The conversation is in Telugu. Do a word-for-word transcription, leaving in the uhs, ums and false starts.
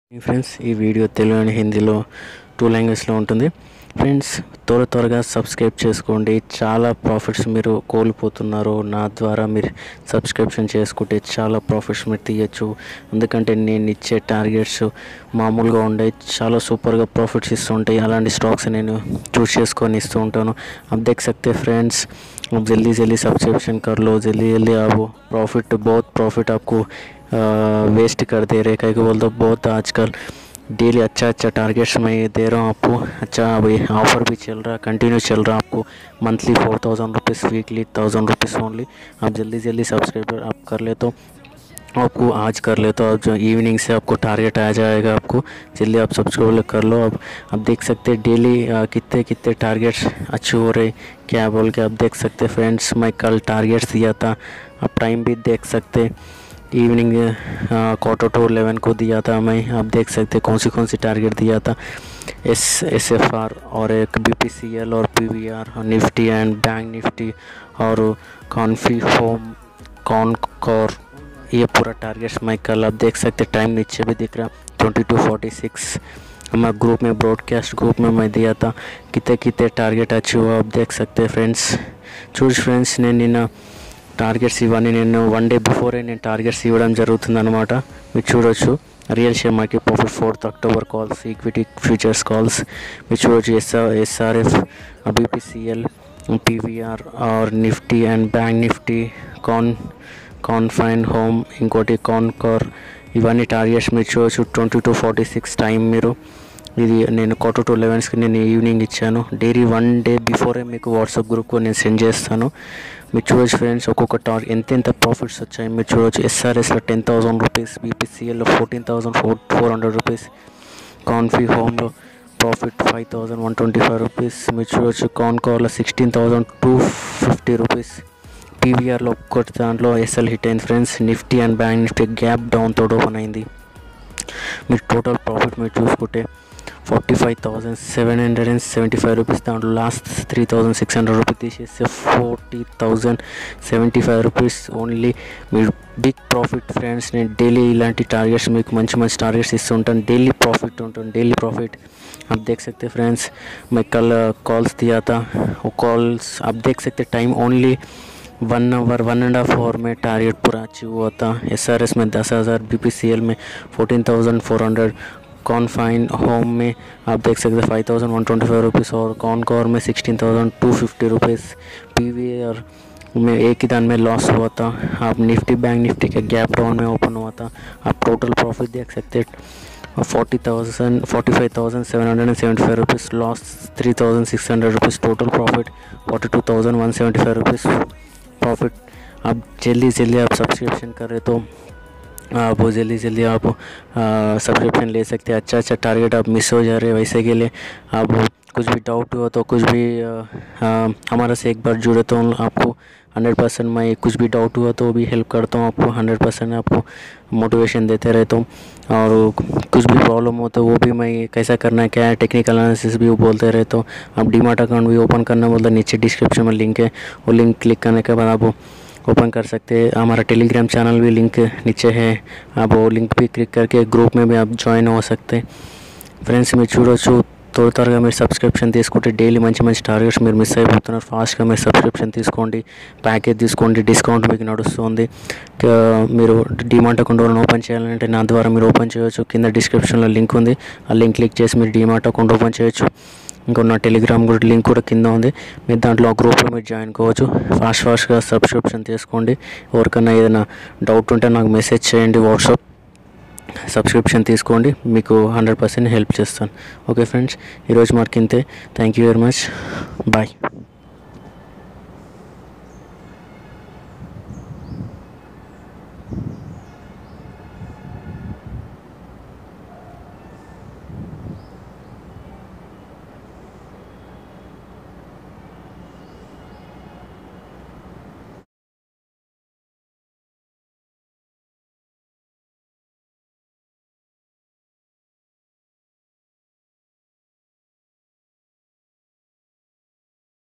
ఫ్రెండ్స్ ఈ వీడియో తెలుగు అండ్ హిందీలో టూ లాంగ్వేజ్లో ఉంటుంది. ఫ్రెండ్స్ త్వర త్వరగా సబ్స్క్రైబ్ చేసుకోండి. చాలా ప్రాఫిట్స్ మీరు కోల్పోతున్నారు. నా ద్వారా మీరు సబ్స్క్రిప్షన్ చేసుకుంటే చాలా ప్రాఫిట్స్ మీరు తీయచ్చు. ఎందుకంటే నేను ఇచ్చే టార్గెట్స్ మామూలుగా ఉండే చాలా సూపర్గా ప్రాఫిట్స్ ఇస్తుంటాయి. అలాంటి స్టాక్స్ నేను చూస్ చేసుకొని ఇస్తూ ఉంటాను. अब देख सकते फ्रेंड्स, अब जल्दी जल्दी सब्सक्रिप्शन कर लो. जल्दी जल्दी आप प्रॉफिट बहुत प्रॉफिट आपको वेस्ट कर दे रहे. कहीं को बोल दो बहुत आजकल डेली अच्छा अच्छा टारगेट्स मैं दे रहा हूँ आपको. अच्छा अभी ऑफ़र भी चल रहा है, कंटिन्यू चल रहा है. आपको monthly four thousand rupees, weekly thousand rupees only. आप जल्दी जल्दी सब्सक्राइबर आप कर ले तो आपको आज कर ले तो आप जो इवनिंग से आपको टारगेट आ जाएगा. आपको जल्दी आप सब्सक्राइब कर लो. अब आप देख सकते हैं डेली कितने कितने टारगेट्स अच्छे हो रहे क्या बोल के आप देख सकते फ्रेंड्स. मैं कल टारगेट्स दिया था, आप टाइम भी देख सकते. इवनिंग क्वार्टर टू इलेवन को दिया था मैं. आप देख सकते कौन सी कौन सी टारगेट दिया था. एस एस एफ आर और एक बी पी सी एल और P V R, Nifty and bank Nifty और कॉन्फी होम कॉनकोर, ये पूरा टारगेट्स मैं कल आप देख सकते. टाइम नीचे भी दिख रहा ट्वेंटी टू फोर्टी सिक्स. मैं ग्रुप में ब्रॉडकास्ट ग्रुप में मैं दिया था कितने कितने टारगेट अच्छे हुआ आप देख सकते फ्रेंड्స్. చూసి ఫ్రెండ్స్ నేను నిన్న టార్గెట్స్ ఇవన్నీ నేను వన్ డే బిఫోరే నేను టార్గెట్స్ ఇవ్వడం జరుగుతుంది అనమాట. మీరు చూడొచ్చు real share market profit fourth October calls, equity futures calls మీరు చూడొచ్చు. ఎస్ఆర్ ఎస్ఆర్ఎఫ్, బీపీసీఎల్, పీవీఆర్ और Nifty and bank Nifty, can Can Fin home, ఇంకోటి కాన్కోర్, ఇవన్నీ టార్గెట్స్ మీరు చూడొచ్చు. Twenty two forty six time మీరు ఇది నేను క్వార్టర్ టు లెవెన్స్కి నేను ఈవినింగ్ ఇచ్చాను. డైలీ వన్ డే బిఫోరే మీకు వాట్సాప్ గ్రూప్లో నేను సెండ్ చేస్తాను. మీరు చూడొచ్చు ఫ్రెండ్స్ ఒక్కొక్క టార్గెట్ ఎంత ఎంత ప్రాఫిట్స్ వచ్చాయి మీరు చూడొచ్చు. ఎస్ఆర్ఎస్లో టెన్ థౌసండ్ రూపీస్, బీపీసీఎల్లో fourteen thousand four four hundred rupees, Can Fin హోమ్లో profit five thousand one twenty five rupees మీరు చూడొచ్చు. కాన్కోర్లో sixteen thousand two fifty rupees. పీవీఆర్లో ఒక్కటి దాంట్లో ఎస్ఎల్ హిట్ అయింది friends. Nifty and bank Nifty gap down తోడు ఓపెన్ అయింది. మీరు టోటల్ ప్రాఫిట్ మీరు చూసుకుంటే forty five thousand seven hundred and seventy five rupees. దాంట్లో lost three thousand six hundred rupees తీసేస్తే forty thousand seventy five rupees only. మీరు బిగ్ ప్రాఫిట్ ఫ్రెండ్స్. నేను డైలీ ఇలాంటి టార్గెట్స్ మీకు మంచి మంచి టార్గెట్స్ ఇస్తుంటాను. డైలీ ప్రాఫిట్ ఉంటుంది, డైలీ प्रॉफिट आप देख सकते फ्रेंड्स. मैं कल कॉल्स दिया था, वो कॉल्स आप देख सकते time only one hour one and half hour में टारगेट पूरा अचीव हुआ था. एस आर एस में दस हज़ार, बी पी सी एल में fourteen thousand four hundred, Can Fin home में आप देख सकते five thousand one twenty five rupees और कॉनकोर में sixteen thousand two fifty rupees. P V R में एक ही दान में लॉस हुआ था. आप निफ्टी बैंक निफ्टी के गैप डाउन में ओपन हुआ था. आप टोटल प्रॉफिट देख सकते forty thousand forty five thousand seven hundred and seventy five rupees, loss three thousand six hundred rupees, total profit forty two thousand one seventy five rupees profit. आप जल्दी जल्दी आप सब्सक्रिप्शन कर रहे तो आप जल्दी जल्दी आप सब्सक्रिप्शन ले सकते हैं. अच्छा अच्छा टारगेट आप मिस हो जा रहे हैं. वैसे के लिए आप कुछ भी डाउट हुआ तो कुछ भी हमारा से एक बार जुड़े तो आपको हंड्रेड परसेंट मैं कुछ भी डाउट हुआ तो भी हेल्प करता हूँ. आपको हंड्रेड परसेंट आपको मोटिवेशन देते रहता हूँ. और कुछ भी प्रॉब्लम हो तो वो भी मैं कैसा करना है क्या है टेक्निकल एनालिसिस भी वो बोलते रहता हूँ. आप डीमार्ट अकाउंट भी ओपन करना बोलते नीचे डिस्क्रिप्शन में लिंक है, वो लिंक क्लिक करने के बाद आप ओपन कर सकते हैं. हमारा टेलीग्राम चैनल भी लिंक नीचे है, आप वो लिंक भी क्लिक करके ग्रुप में भी आप జాయిన్ हो सकते ఫ్రెండ్స్. మీరు చూడొచ్చు త్వర త్వరగా మీరు సబ్స్క్రిప్షన్ తీసుకుంటే డైలీ మంచి మంచి టార్గెట్స్ మీరు మిస్ అయిపోతున్నారు. ఫాస్ట్గా మీరు సబ్స్క్రిప్షన్ తీసుకోండి, ప్యాకేజ్ తీసుకోండి, డిస్కౌంట్ మీకు నడుస్తుంది. మీరు డీమార్ట్ అకౌంట్ ఓపెన్ చేయాలంటే నా ద్వారా మీరు ఓపెన్ చేయొచ్చు. కింద డిస్క్రిప్షన్లో లింక్ ఉంది, ఆ లింక్ క్లిక్ చేసి మీరు డీమార్ట్ అకౌంట్ ఓపెన్ చేయొచ్చు. ఇంకో నా టెలిగ్రామ్ కూడా లింక్ కూడా కింద ఉంది, మీరు దాంట్లో ఆ గ్రూప్లో మీరు జాయిన్ కావచ్చు. ఫాస్ట్ ఫాస్ట్గా సబ్స్క్రిప్షన్ తీసుకోండి. ఎవరికైనా ఏదైనా డౌట్ ఉంటే నాకు మెసేజ్ చేయండి వాట్సాప్. సబ్స్క్రిప్షన్ తీసుకోండి, మీకు హండ్రెడ్ పర్సెంట్ హెల్ప్ చేస్తాను. ఓకే ఫ్రెండ్స్, ఈరోజు మనకి ఇంతే. Thank you very much, bye.